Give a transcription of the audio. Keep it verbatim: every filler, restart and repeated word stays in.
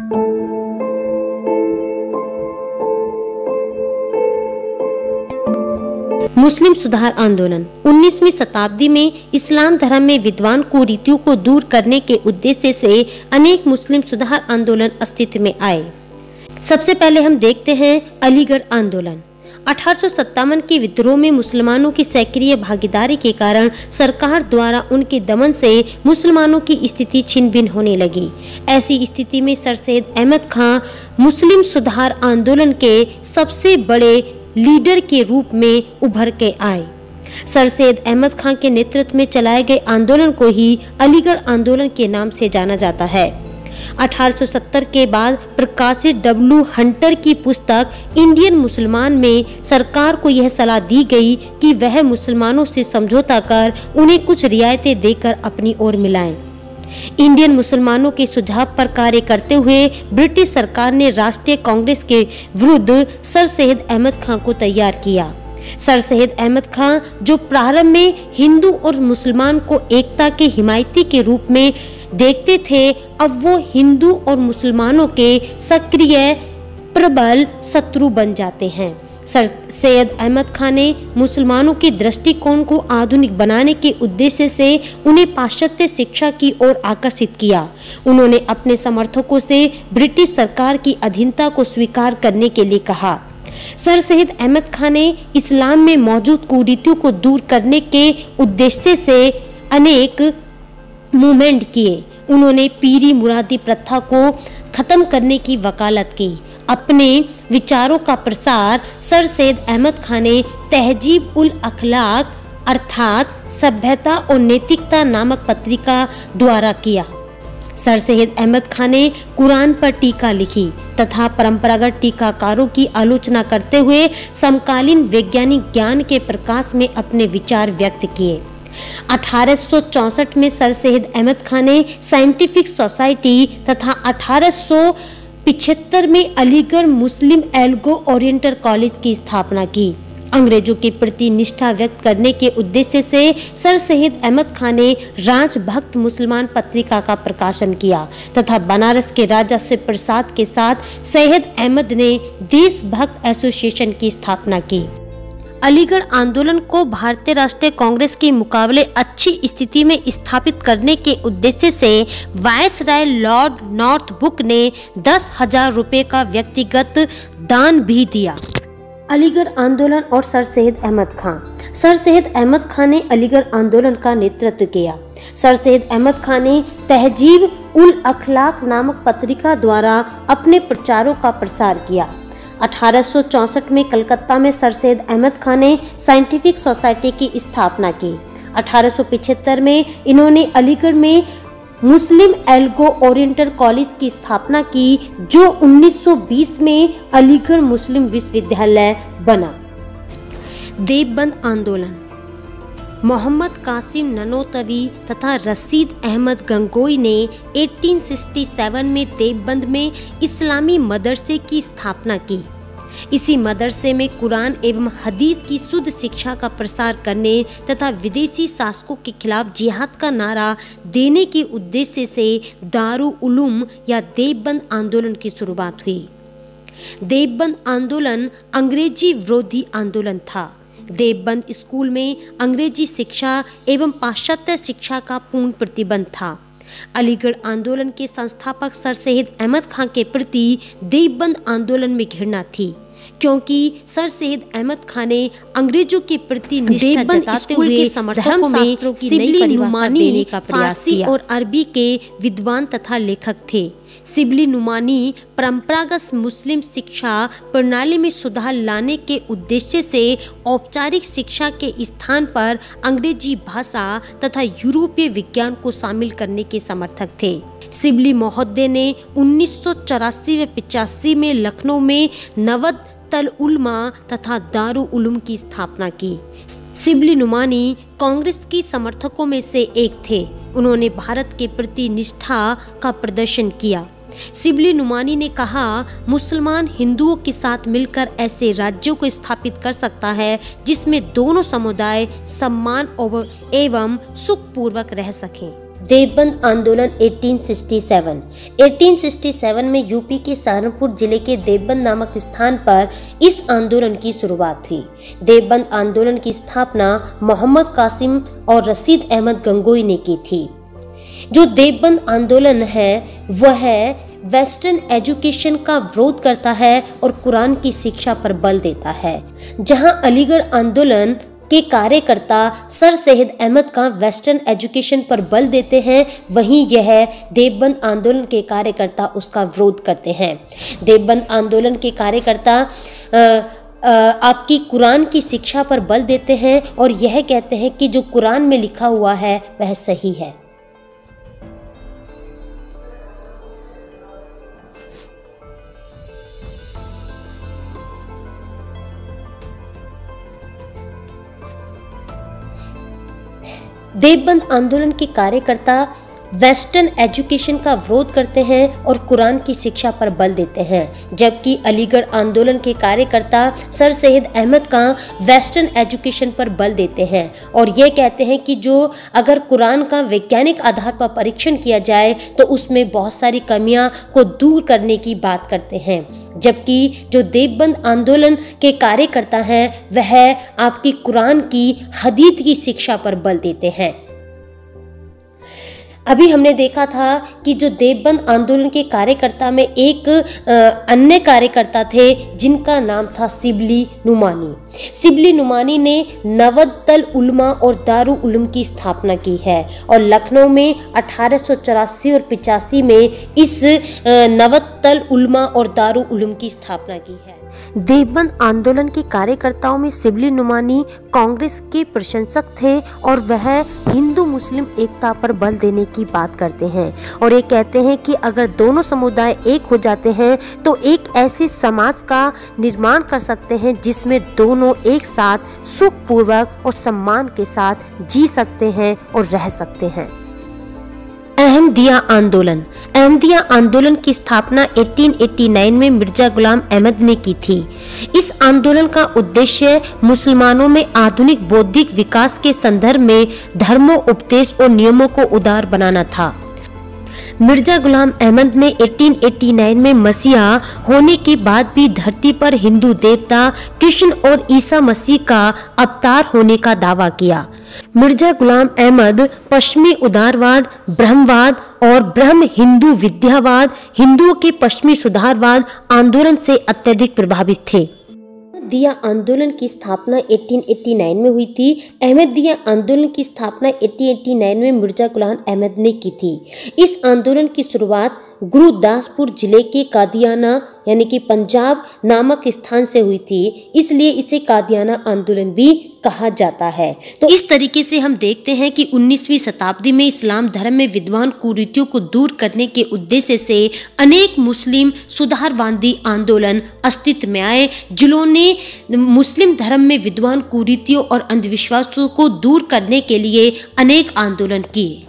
मुस्लिम सुधार आंदोलन उन्नीसवीं शताब्दी में इस्लाम धर्म में विद्वान कुरीतियों को दूर करने के उद्देश्य से अनेक मुस्लिम सुधार आंदोलन अस्तित्व में आए। सबसे पहले हम देखते हैं अलीगढ़ आंदोलन। अठारह सौ सत्तावन के विद्रोह में मुसलमानों की सक्रिय भागीदारी के कारण सरकार द्वारा उनके दमन से मुसलमानों की स्थिति छिन्न भिन्न होने लगी। ऐसी स्थिति में सर सैयद अहमद खां मुस्लिम सुधार आंदोलन के सबसे बड़े लीडर के रूप में उभर के आए। सर सैयद अहमद खां के नेतृत्व में चलाए गए आंदोलन को ही अलीगढ़ आंदोलन के नाम से जाना जाता है। अठारह सौ सत्तर के बाद प्रकाशित डब्ल्यू हंटर की पुस्तक इंडियन मुसलमान में सरकार को यह सलाह दी गई कि वह मुसलमानों से समझौता कर उन्हें कुछ रियायतें देकर अपनी ओर मिलाएं। इंडियन मुसलमानों के सुझाव पर कार्य करते हुए ब्रिटिश सरकार ने राष्ट्रीय कांग्रेस के विरुद्ध सर सैयद अहमद खां को तैयार किया। सर सैयद अहमद खां जो प्रारंभ में हिंदू और मुसलमान को एकता के हिमायती के रूप में देखते थे, अब वो हिंदू और मुसलमानों के सक्रिय प्रबल शत्रु बन जाते हैं। सर सैयद अहमद खां ने मुसलमानों के दृष्टिकोण को आधुनिक बनाने के उद्देश्य से उन्हें पाश्चात्य शिक्षा की ओर आकर्षित किया। उन्होंने अपने समर्थकों से ब्रिटिश सरकार की अधीनता को स्वीकार करने के लिए कहा। सर सैयद अहमद खां ने इस्लाम में मौजूद कुरीतियों को दूर करने के उद्देश्य से अनेक मूवमेंट किए। उन्होंने पीरी मुरादी प्रथा को खत्म करने की वकालत की। अपने विचारों का प्रसार सर सैयद अहमद खां ने तहजीब उल अखलाक अर्थात सभ्यता और नैतिकता नामक पत्रिका द्वारा किया। सर सैयद अहमद खां ने कुरान पर टीका लिखी तथा परंपरागत टीकाकारों की आलोचना करते हुए समकालीन वैज्ञानिक ज्ञान के प्रकाश में अपने विचार व्यक्त किए। अठारह सौ चौसठ में सर सैयद अहमद खां ने साइंटिफिक सोसाइटी तथा अठारह सौ पिछहत्तर में अलीगढ़ मुस्लिम एल्गो ओरिएंटल कॉलेज की स्थापना की। अंग्रेजों के प्रति निष्ठा व्यक्त करने के उद्देश्य से सर सैयद अहमद खां ने राजभक्त मुसलमान पत्रिका का प्रकाशन किया तथा बनारस के राजा शिव प्रसाद के साथ सैयद अहमद ने देशभक्त एसोसिएशन की स्थापना की। अलीगढ़ आंदोलन को भारतीय राष्ट्रीय कांग्रेस के मुकाबले अच्छी स्थिति में स्थापित करने के उद्देश्य से वायसराय लॉर्ड नॉर्थब्रुक ने दस हजार रुपए का व्यक्तिगत दान भी दिया। अलीगढ़ आंदोलन और सर सैयद अहमद खां। सर सैयद अहमद खां ने अलीगढ़ आंदोलन का नेतृत्व किया। सर सैयद अहमद खां ने तहजीब उल अखलाक नामक पत्रिका द्वारा अपने प्रचारों का प्रसार किया। अठारह सौ चौसठ में कलकत्ता में सर सैयद अहमद खां ने साइंटिफिक सोसाइटी की स्थापना की। अठारह सौ पिछहत्तर में इन्होंने अलीगढ़ में मुस्लिम एल्गो ओरिएंटल कॉलेज की स्थापना की, जो उन्नीस सौ बीस में अलीगढ़ मुस्लिम विश्वविद्यालय बना। देवबंद आंदोलन। मोहम्मद कासिम ननोतवी तथा रशीद अहमद गंगोई ने अठारह सौ सरसठ में देवबंद में इस्लामी मदरसे की स्थापना की। इसी मदरसे में कुरान एवं हदीस की शुद्ध शिक्षा का प्रसार करने तथा विदेशी शासकों के खिलाफ जिहाद का नारा देने के उद्देश्य से दारुल उलूम या देवबंद आंदोलन की शुरुआत हुई। देवबंद आंदोलन अंग्रेजी विरोधी आंदोलन था। देवबंद स्कूल में अंग्रेजी शिक्षा एवं पाश्चात्य शिक्षा का पूर्ण प्रतिबंध था। अलीगढ़ आंदोलन के संस्थापक सर सैयद अहमद खां के प्रति देवबंद आंदोलन में घृणा थी, क्योंकि सर सैयद अहमद खां ने अंग्रेजों के प्रति निष्ठा जताते हुए समर्थकों में शिबली नुमानी फारसी और अरबी के विद्वान तथा लेखक थे। शिबली नुमानी परंपरागत मुस्लिम शिक्षा प्रणाली में सुधार लाने के उद्देश्य से औपचारिक शिक्षा के स्थान पर अंग्रेजी भाषा तथा यूरोपीय विज्ञान को शामिल करने के समर्थक थे। शिबली महोदय ने उन्नीस सौ चौरासी व पिचासी में लखनऊ में नवद तल उलमा तथा दारुल उलूम की स्थापना की। शिबली नुमानी कांग्रेस की समर्थकों में से एक थे। उन्होंने भारत के प्रति निष्ठा का प्रदर्शन किया। शिबली नुमानी ने कहा, मुसलमान हिंदुओं के साथ मिलकर ऐसे राज्यों को स्थापित कर सकता है जिसमें दोनों समुदाय सम्मान एवं सुखपूर्वक रह सकें। देवबंद आंदोलन अठारह सौ सड़सठ अठारह सौ सड़सठ में यूपी के सहारनपुर जिले के देवबंद नामक स्थान पर इस आंदोलन की शुरुआत हुई। देवबंद आंदोलन की स्थापना मोहम्मद कासिम और रशीद अहमद गंगोई ने की थी। जो देवबंद आंदोलन है वह वेस्टर्न एजुकेशन का विरोध करता है और कुरान की शिक्षा पर बल देता है। जहां अलीगढ़ आंदोलन के कार्यकर्ता sir Syed Ahmad Khan western education पर बल देते हैं, वहीं यह देवबंद आंदोलन के कार्यकर्ता उसका विरोध करते हैं। देवबंद आंदोलन के कार्यकर्ता आ, आ, आपकी कुरान की शिक्षा पर बल देते हैं और यह कहते हैं कि जो कुरान में लिखा हुआ है वह सही है। देवबंद आंदोलन के कार्यकर्ता वेस्टर्न एजुकेशन का विरोध करते हैं और कुरान की शिक्षा पर बल देते हैं, जबकि अलीगढ़ आंदोलन के कार्यकर्ता sir Syed Ahmad Khan western education पर बल देते हैं और ये कहते हैं कि जो अगर कुरान का वैज्ञानिक आधार पर परीक्षण किया जाए तो उसमें बहुत सारी कमियां को दूर करने की बात करते हैं। जबकि जो देवबंद आंदोलन के कार्यकर्ता हैं वह आपकी कुरान की हदीस की शिक्षा पर बल देते हैं। अभी हमने देखा था कि जो देवबंद आंदोलन के कार्यकर्ता में एक अन्य कार्यकर्ता थे जिनका नाम था शिबली नुमानी। शिबली नुमानी ने नवदतल उलमा और दारुल उलूम की स्थापना की है और लखनऊ में अठारह सौ चौरासी और पिचासी में इस नवदतल उलमा और दारुल उलूम की स्थापना की है। देवबंद आंदोलन के कार्यकर्ताओं में शिबली नुमानी कांग्रेस के प्रशंसक थे और वह हिंदू मुस्लिम एकता पर बल देने की बात करते हैं और ये कहते हैं कि अगर दोनों समुदाय एक हो जाते हैं तो एक ऐसे समाज का निर्माण कर सकते हैं जिसमें दोनों एक साथ सुखपूर्वक और सम्मान के साथ जी सकते हैं और रह सकते हैं। अहमदिया आंदोलन अहमदिया आंदोलन की स्थापना अठारह सौ नवासी में मिर्जा गुलाम अहमद ने की थी। इस आंदोलन का उद्देश्य मुसलमानों में आधुनिक बौद्धिक विकास के संदर्भ में धर्मों, उपदेश और नियमों को उदार बनाना था। मिर्जा गुलाम अहमद ने अठारह सौ नवासी में मसीहा होने के बाद भी धरती पर हिंदू देवता कृष्ण और ईसा मसीह का अवतार होने का दावा किया। मिर्जा गुलाम अहमद पश्चिमी उदारवाद, ब्रह्मवाद और ब्रह्म हिंदू विद्यावाद, हिंदुओं के पश्चिमी सुधारवाद आंदोलन से अत्यधिक प्रभावित थे। अहमदिया आंदोलन की स्थापना अठारह सौ नवासी में हुई थी। अहमदिया आंदोलन की स्थापना अठारह सौ नवासी में मिर्जा गुलाम अहमद ने की थी। इस आंदोलन की शुरुआत गुरुदासपुर जिले के कादियाना यानी कि पंजाब नामक स्थान से हुई थी, इसलिए इसे कादियाना आंदोलन भी कहा जाता है। तो इस तरीके से हम देखते हैं कि उन्नीसवीं शताब्दी में इस्लाम धर्म में विद्वान कुरीतियों को दूर करने के उद्देश्य से अनेक मुस्लिम सुधारवादी आंदोलन अस्तित्व में आए, जिन्होंने मुस्लिम धर्म में विद्वान कुरीतियों और अंधविश्वासों को दूर करने के लिए अनेक आंदोलन किए।